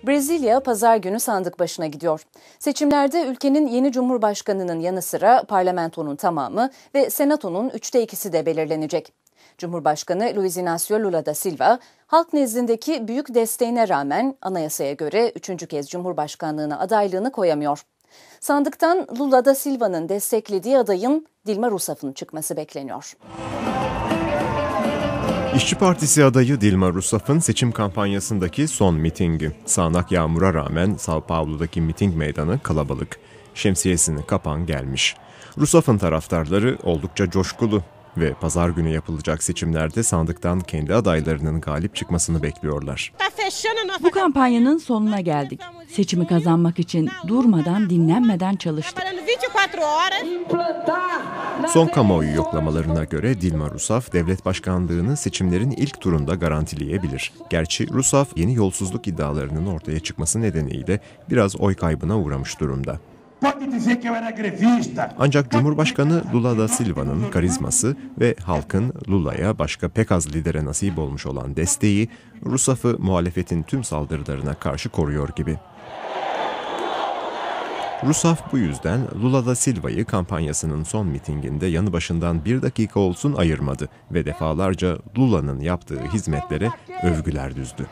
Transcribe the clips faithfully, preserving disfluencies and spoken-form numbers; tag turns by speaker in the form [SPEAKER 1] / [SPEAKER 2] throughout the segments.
[SPEAKER 1] Brezilya pazar günü sandık başına gidiyor. Seçimlerde ülkenin yeni cumhurbaşkanının yanı sıra parlamentonun tamamı ve senatonun üçte ikisi de belirlenecek. Cumhurbaşkanı Luiz Inácio Lula da Silva, halk nezdindeki büyük desteğine rağmen anayasaya göre üçüncü kez cumhurbaşkanlığına adaylığını koyamıyor. Sandıktan Lula da Silva'nın desteklediği adayın Dilma Rousseff'ın çıkması bekleniyor.
[SPEAKER 2] İşçi Partisi adayı Dilma Rousseff'ın seçim kampanyasındaki son mitingi. Sağanak yağmura rağmen São Paulo'daki miting meydanı kalabalık. Şemsiyesini kapan gelmiş. Rousseff'ın taraftarları oldukça coşkulu ve pazar günü yapılacak seçimlerde sandıktan kendi adaylarının galip çıkmasını bekliyorlar.
[SPEAKER 3] Bu kampanyanın sonuna geldik. Seçimi kazanmak için durmadan, dinlenmeden çalıştık.
[SPEAKER 2] Son kamuoyu yoklamalarına göre Dilma Rousseff devlet başkanlığını seçimlerin ilk turunda garantileyebilir. Gerçi Rousseff yeni yolsuzluk iddialarının ortaya çıkması nedeniyle biraz oy kaybına uğramış durumda. Ancak Cumhurbaşkanı Lula da Silva'nın karizması ve halkın Lula'ya başka pek az lidere nasip olmuş olan desteği Rousseff'ı muhalefetin tüm saldırılarına karşı koruyor gibi. Roussef bu yüzden Lula da Silva'yı kampanyasının son mitinginde yanı başından bir dakika olsun ayırmadı ve defalarca Lula'nın yaptığı hizmetlere övgüler düzdü.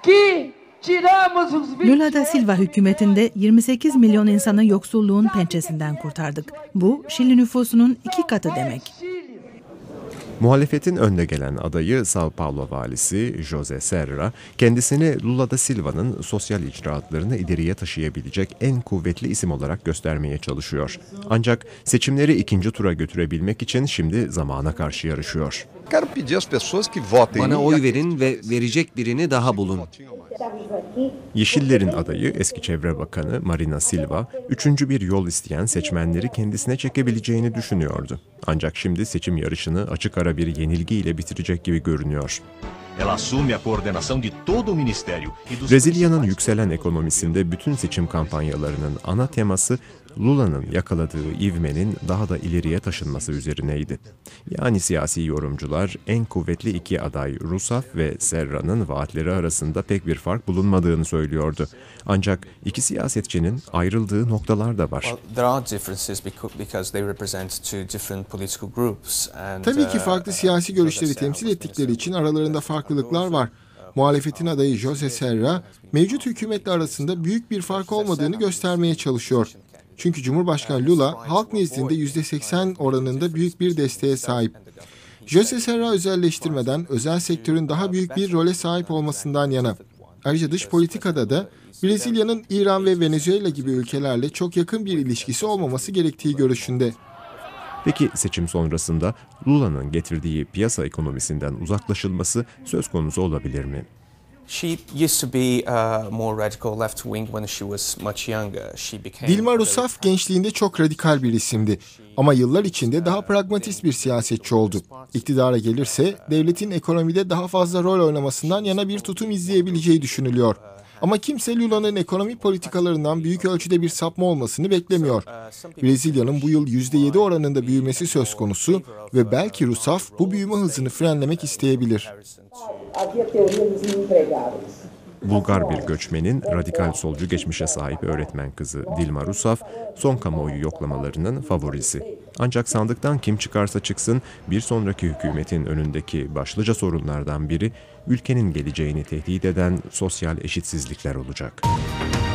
[SPEAKER 4] Lula da Silva hükümetinde yirmi sekiz milyon insanı yoksulluğun pençesinden kurtardık. Bu Şili nüfusunun iki katı demek.
[SPEAKER 2] Muhalefetin önde gelen adayı São Paulo valisi José Serra, kendisini Lula da Silva'nın sosyal icraatlarını ileriye taşıyabilecek en kuvvetli isim olarak göstermeye çalışıyor. Ancak seçimleri ikinci tura götürebilmek için şimdi zamana karşı yarışıyor.
[SPEAKER 5] Bana oy verin ve verecek birini daha bulun.
[SPEAKER 2] Yeşillerin adayı eski Çevre Bakanı Marina Silva, üçüncü bir yol isteyen seçmenleri kendisine çekebileceğini düşünüyordu. Ancak şimdi seçim yarışını açık ara bir yenilgiyle bitirecek gibi görünüyor. Brezilya'nın yükselen ekonomisinde bütün seçim kampanyalarının ana teması Lula'nın yakaladığı ivmenin daha da ileriye taşınması üzerineydi. Yani siyasi yorumcular en kuvvetli iki aday Roussef ve Serra'nın vaatleri arasında pek bir fark bulunmadığını söylüyordu. Ancak iki siyasetçinin ayrıldığı noktalar da var.
[SPEAKER 6] Tabii ki farklı siyasi görüşleri temsil ettikleri için aralarında farklılıklar var. Muhalefetin adayı José Serra, mevcut hükümetle arasında büyük bir fark olmadığını göstermeye çalışıyor. Çünkü Cumhurbaşkanı Lula, halk nezdinde yüzde seksen oranında büyük bir desteğe sahip. José Serra özelleştirmeden özel sektörün daha büyük bir role sahip olmasından yana. Ayrıca dış politikada da Brezilya'nın İran ve Venezuela gibi ülkelerle çok yakın bir ilişkisi olmaması gerektiği görüşünde.
[SPEAKER 2] Peki seçim sonrasında Lula'nın getirdiği piyasa ekonomisinden uzaklaşılması söz konusu olabilir mi?
[SPEAKER 6] Dilma Rousseff gençliğinde çok radikal bir isimdi. Ama yıllar içinde daha pragmatist bir siyasetçi oldu. İktidara gelirse devletin ekonomide daha fazla rol oynamasından yana bir tutum izleyebileceği düşünülüyor. Ama kimse Lula'nın ekonomi politikalarından büyük ölçüde bir sapma olmasını beklemiyor. Brezilya'nın bu yıl yüzde yedi oranında büyümesi söz konusu ve belki Rousseff bu büyüme hızını frenlemek isteyebilir.
[SPEAKER 2] Bulgar bir göçmenin radikal solcu geçmişe sahip öğretmen kızı Dilma Roussef, son kamuoyu yoklamalarının favorisi. Ancak sandıktan kim çıkarsa çıksın, bir sonraki hükümetin önündeki başlıca sorunlardan biri, ülkenin geleceğini tehdit eden sosyal eşitsizlikler olacak.